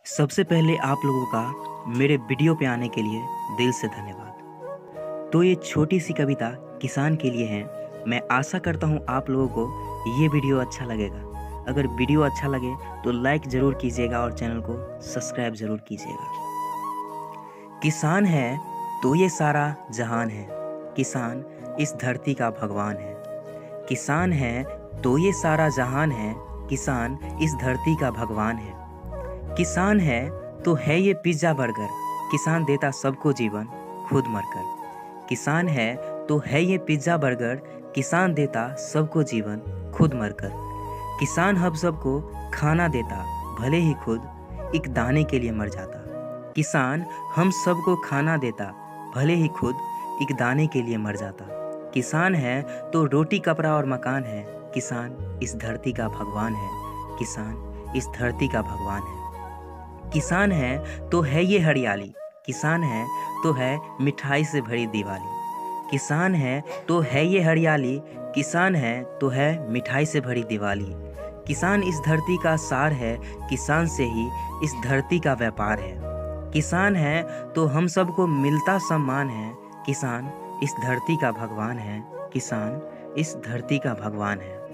सबसे पहले आप लोगों का मेरे वीडियो पे आने के लिए दिल से धन्यवाद। तो ये छोटी सी कविता किसान के लिए है। मैं आशा करता हूँ आप लोगों को ये वीडियो अच्छा लगेगा। अगर वीडियो अच्छा लगे तो लाइक ज़रूर कीजिएगा और चैनल को सब्सक्राइब ज़रूर कीजिएगा। किसान है तो ये सारा जहान है, किसान इस धरती का भगवान है। किसान है तो ये सारा जहान है, किसान इस धरती का भगवान है। किसान है तो है ये पिज्ज़ा बर्गर, किसान देता सबको जीवन खुद मरकर। किसान है तो है ये पिज्ज़ा बर्गर, किसान देता सबको जीवन खुद मरकर। किसान हम सबको खाना देता, भले ही खुद एक दाने के लिए मर जाता। किसान हम सबको खाना देता, भले ही खुद एक दाने के लिए मर जाता। किसान है तो रोटी कपड़ा और मकान है, किसान इस धरती का भगवान है। किसान इस धरती का भगवान है। किसान है तो है ये हरियाली, किसान है तो है मिठाई से भरी दिवाली। किसान है तो है ये हरियाली, किसान है तो है मिठाई से भरी दिवाली। किसान इस धरती का सार है, किसान से ही इस धरती का व्यापार है। किसान है तो हम सबको मिलता सम्मान है, किसान इस धरती का भगवान है। किसान इस धरती का भगवान है।